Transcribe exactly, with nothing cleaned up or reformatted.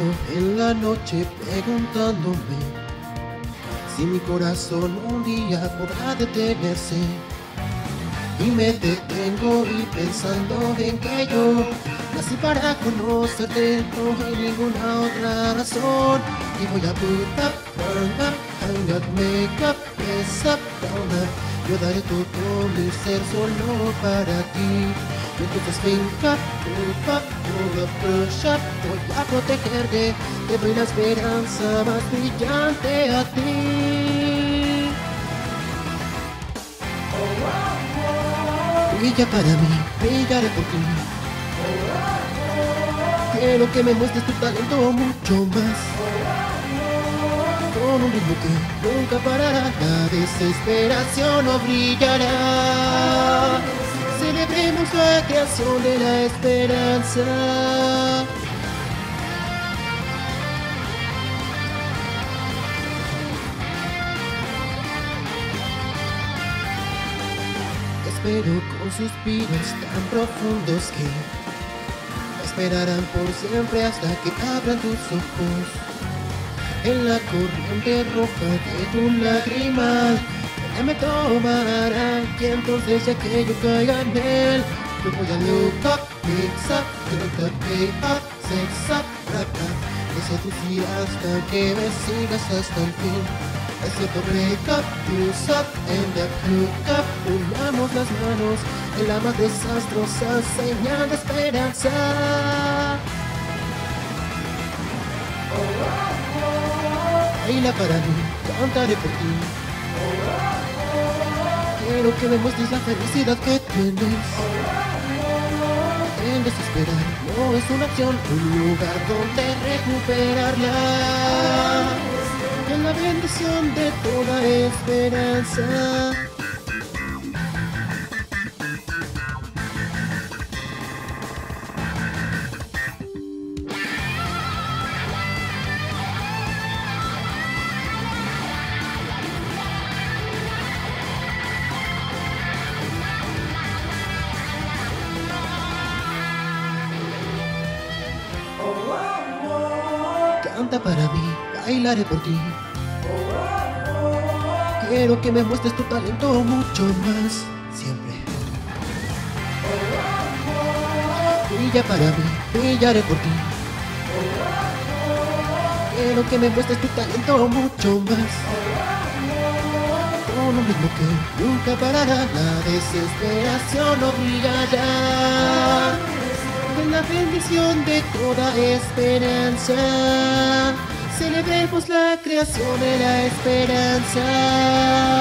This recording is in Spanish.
en la noche preguntándome si mi corazón un día podrá detenerse. Y me detengo y pensando en que yo nací para conocerte, no hay ninguna otra razón. Y voy a put up, burn up, hang up, make up, mess up, down up. Yo daré todo mi ser solo para ti. Y entonces think up, move up, pull up, push up. Voy a protegerte, te doy la esperanza más brillante a ti. Brilla para mí, brillaré por ti. Quiero que me muestres tu talento mucho más. Con un ritmo que nunca parará, la desesperación no brillará. Celebremos la creación de la esperanza. Espero con suspiros tan profundos que esperarán por siempre hasta que abran tus ojos. En la corriente roja de tu lágrima ella me tomará, y entonces ya que yo caiga en él, yo voy a look up, mix up, look up, pay up, sex up, rap up, y seducir hasta que me sigas hasta el fin. Es cierto, break up, use up, end up, look up, unamos las manos en la más desastrosa señal de esperanza. Baila para mí, cantaré por ti. Quiero que me muestres la felicidad que tienes. El desesperar no es una opción, un lugar donde recuperarla. En la bendición de toda esperanza. Canta para mí, bailaré por ti. Quiero que me muestres tu talento mucho más, siempre. Brilla para mí, brillaré por ti. Quiero que me muestres tu talento mucho más. Con un ritmo que nunca parará, la desesperación no brillará. En la bendición de toda esperanza, celebremos la creación de la esperanza.